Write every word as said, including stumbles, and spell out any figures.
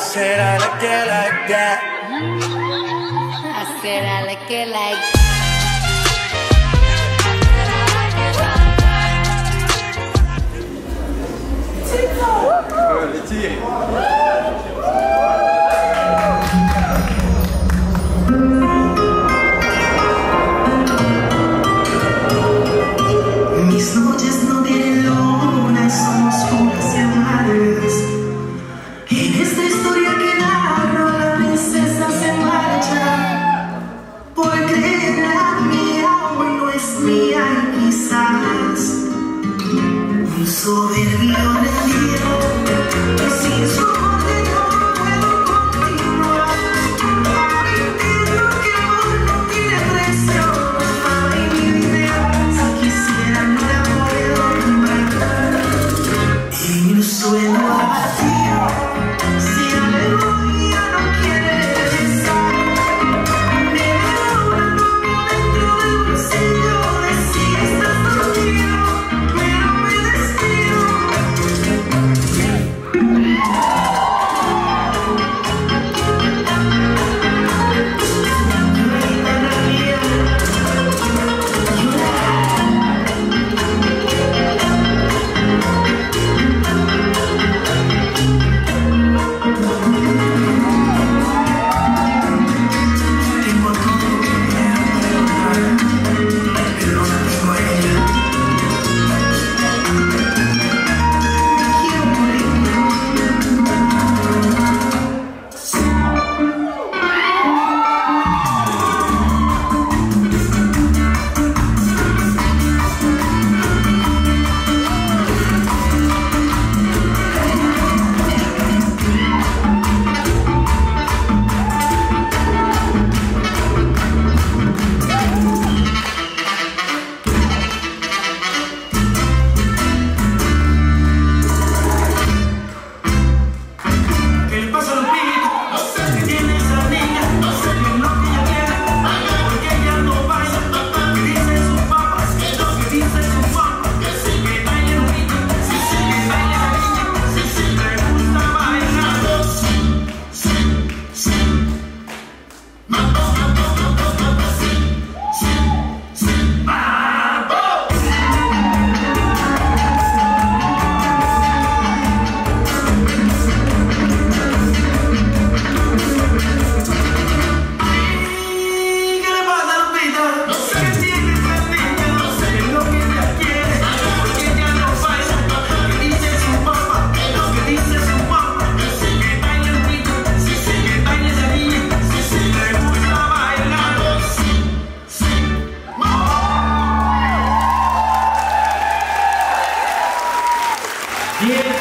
said I like it like that. I said I like it like that. Лети! Mis noches no tienen luna, son oscuras y amadas. En esta historia que narro, la princesa se marcha, porque la mía hoy no es mía y quizás un soberbio rendido, sin su amor no puedo continuar. Ahora entiendo que amor no tiene precio. Ay, mi vida, si quisiera no la puedo comprar. En un sueño vacío, si la memoria no quiere regresar, me da una novia dentro del bolsillo de si estás dormido, pero me despido. Tengo todo que me ha perdonar, pero no tengo a ella. Quiero morirme. ¿Qué le pasa a Lupita? No sé qué tiene esa niña, no sé qué es lo que ella quiere, porque ella no baila. ¿Qué dicen sus papás? ¿Qué dicen sus mamás? Que baile Lupita, que baile la niña, le gusta bailar. Sí, sí, sí. Mambo, mambo, mambo, mambo, sí, sí, sí. ¡Mambo! ¿Qué le pasa a Lupita? No sé qué tiene esa niña, no sé qué es lo que ella quiere, porque ella no baila. ¿Qué dice su papá? ¿Qué dice su mamá? Que baile Lupita, que baile esa niña, le gusta bailar. Sí, sí. Bien.